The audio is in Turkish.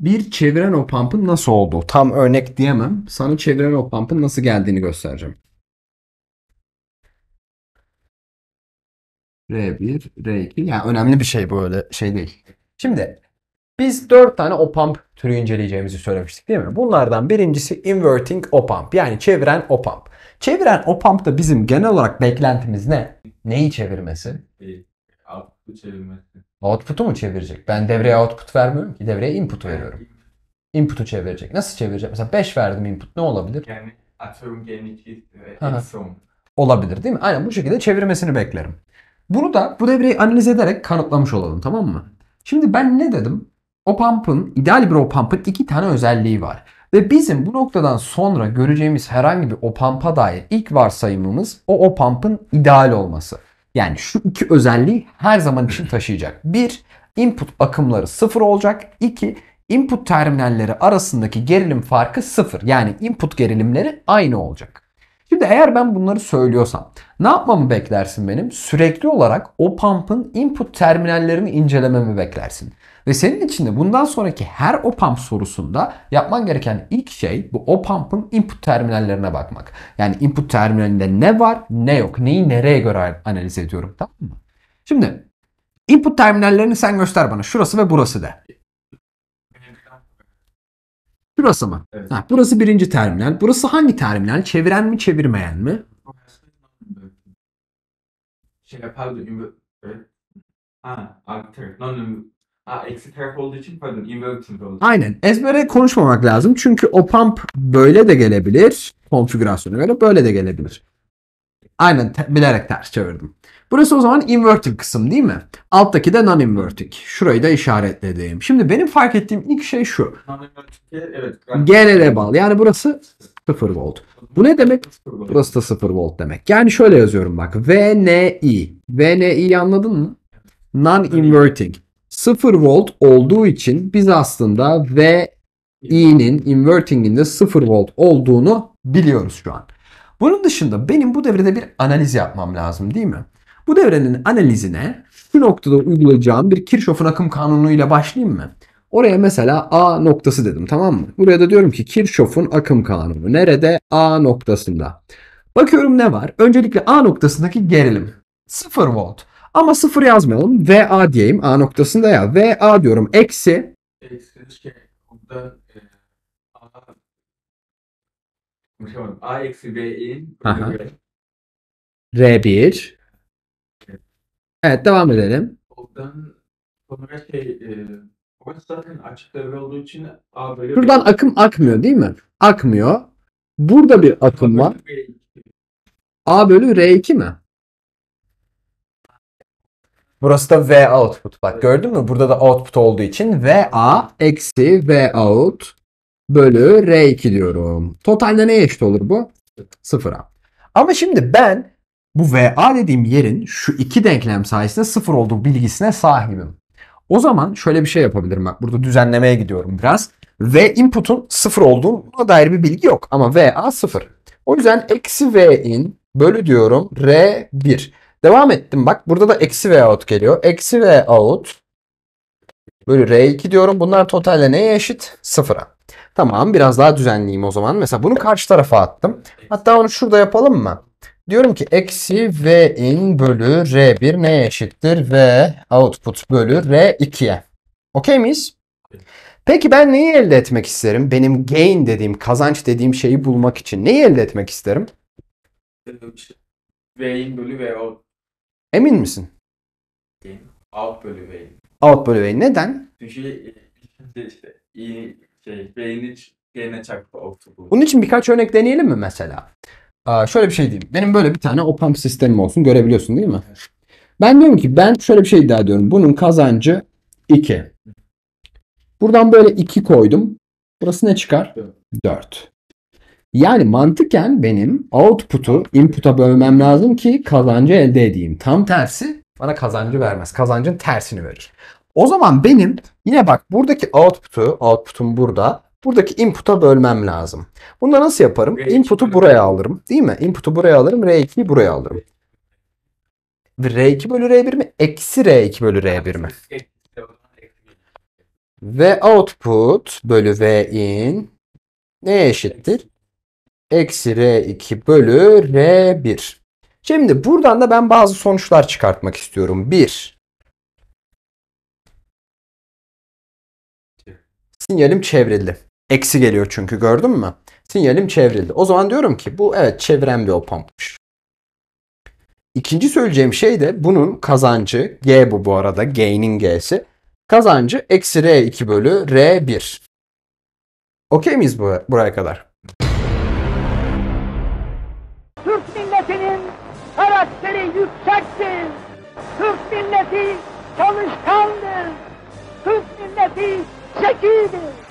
bir çeviren op-amp'ın nasıl olduğu. Tam örnek diyemem. Sana çeviren op-amp'ın nasıl geldiğini göstereceğim. R1, R2. Yani önemli bir şey, böyle şey değil. Şimdi biz 4 tane op-amp türü inceleyeceğimizi söylemiştik değil mi? Bunlardan birincisi inverting op-amp, yani çeviren op-amp. Çeviren op-amp'ta bizim genel olarak beklentimiz ne? Neyi çevirmesi? Output'u çevirmesi. Output'u mu çevirecek? Ben devreye output vermiyorum ki. Devreye input veriyorum. Input'u çevirecek. Nasıl çevirecek? Mesela 5 verdim input, ne olabilir? Yani atıyorum gain 2 Aha. eksi 10. Olabilir değil mi? Aynen bu şekilde çevirmesini beklerim. Bunu da bu devreyi analiz ederek kanıtlamış olalım, tamam mı? Şimdi ben ne dedim? Op-amp'ın, ideal bir op-amp'ın 2 tane özelliği var. Ve bizim bu noktadan sonra göreceğimiz herhangi bir op-amp'a dair ilk varsayımımız o op-amp'ın ideal olması. Yani şu iki özelliği her zaman için taşıyacak. 1. Input akımları 0 olacak. 2. Input terminalleri arasındaki gerilim farkı 0. Yani input gerilimleri aynı olacak. Şimdi eğer ben bunları söylüyorsam ne yapmamı beklersin benim? Sürekli olarak op-amp'ın input terminallerini incelememi beklersin. Ve senin için de bundan sonraki her op-amp sorusunda yapman gereken ilk şey bu op-amp'ın input terminallerine bakmak. Yani input terminalinde ne var ne yok, neyi nereye göre analiz ediyorum, tamam mı? Şimdi input terminallerini sen göster bana, şurası ve burası de. Şurası mı? Evet. Burası birinci terminal. Burası hangi terminal? Çeviren mi, çevirmeyen mi? Pardon, artı. Eksi taraf olduğu için pardon, inverting oldu. Aynen. Ezbere konuşmamak lazım. Çünkü op-amp böyle de gelebilir. Konfigürasyona göre böyle de gelebilir. Aynen, bilerek ters çevirdim. Burası o zaman inverting kısım değil mi? Alttaki de non-inverting. Şurayı da işaretledim. Şimdi benim fark ettiğim ilk şey şu. Evet. Genele bağlı. Yani burası 0 volt. Bu ne demek? Burası da 0 volt demek. Yani şöyle yazıyorum bak. VNI. VNI'yi anladın mı? Non-inverting. 0 volt olduğu için biz aslında VI'nin inverting'inde 0 volt olduğunu biliyoruz şu an. Bunun dışında benim bu devrede bir analiz yapmam lazım değil mi? Bu devrenin analizine şu noktada uygulayacağım bir Kirchhoff'un akım kanunuyla başlayayım mı? Oraya mesela A noktası dedim, tamam mı? Buraya da diyorum ki Kirchhoff'un akım kanunu. Nerede? A noktasında. Bakıyorum ne var? Öncelikle A noktasındaki gerilim. 0 volt. Ama 0 yazmayalım. VA diyeyim. A noktasında ya. VA diyorum. Eksi. Burada A eksi B'in Aha. R1. Evet, devam edelim. Oradan sonra orası zaten açık devre olduğu için A bölü Şuradan akım akmıyor değil mi? Akmıyor. Burada bir akım var. A bölü R2 mi? Burası da V output. Bak gördün mü? Burada da output olduğu için VA eksi V out bölü R2 diyorum. Totalde neye eşit olur bu? 0'a. Ama şimdi ben bu VA dediğim yerin şu iki denklem sayesinde 0 olduğu bilgisine sahibim. O zaman şöyle bir şey yapabilirim. Bak burada düzenlemeye gidiyorum biraz. V input'un 0 olduğuna dair bir bilgi yok. Ama VA 0. O yüzden eksi V in bölü diyorum R1. Devam ettim bak. Burada da eksi V out geliyor. Eksi V out bölü R2 diyorum. Bunlar totalde neye eşit? 0'a. Tamam, biraz daha düzenleyeyim o zaman. Mesela bunu karşı tarafa attım. Hatta onu şurada yapalım mı? Diyorum ki eksi V in bölü R1 neye eşittir? V output bölü R2'ye. Okey miyiz? Peki ben neyi elde etmek isterim? Benim gain dediğim, kazanç dediğim şeyi bulmak için neyi elde etmek isterim? V'in bölü V out. Emin misin? Out bölü V'in. Out bölü V. Neden? Çünkü işte V'in hiç G'ne çarpı output. Bunun için birkaç örnek deneyelim mi mesela? Şöyle bir şey diyeyim. Benim böyle bir tane op-amp sistemim olsun. Görebiliyorsun değil mi? Ben diyorum ki ben şöyle bir şey iddia ediyorum. Bunun kazancı 2. Buradan böyle 2 koydum. Burası ne çıkar? 4. Yani mantıken benim output'u input'a bölmem lazım ki kazancı elde edeyim. Tam tersi bana kazancı vermez. Kazancın tersini verir. O zaman benim yine bak buradaki output'um burada. Buradaki input'a bölmem lazım. Bunu da nasıl yaparım? Input'u buraya alırım. Değil mi? Input'u buraya alırım. R2'yi buraya alırım. R2 bölü R1 mi? Eksi R2 bölü R1 mi? V output bölü V in neye eşittir? Eksi R2 bölü R1. Şimdi buradan da ben bazı sonuçlar çıkartmak istiyorum. 1. Sinyalim çevrildi. Eksi geliyor çünkü, gördün mü? Sinyalim çevrildi. O zaman diyorum ki bu evet çeviren bir op-amp'mış. İkinci söyleyeceğim şey de bunun kazancı, G bu arada, gain'in G'si. Kazancı eksi R2 bölü R1. Okey miyiz buraya kadar? Türk milletinin karakteri yüksektir. Türk milleti çalışkandır. Türk milleti zekidir.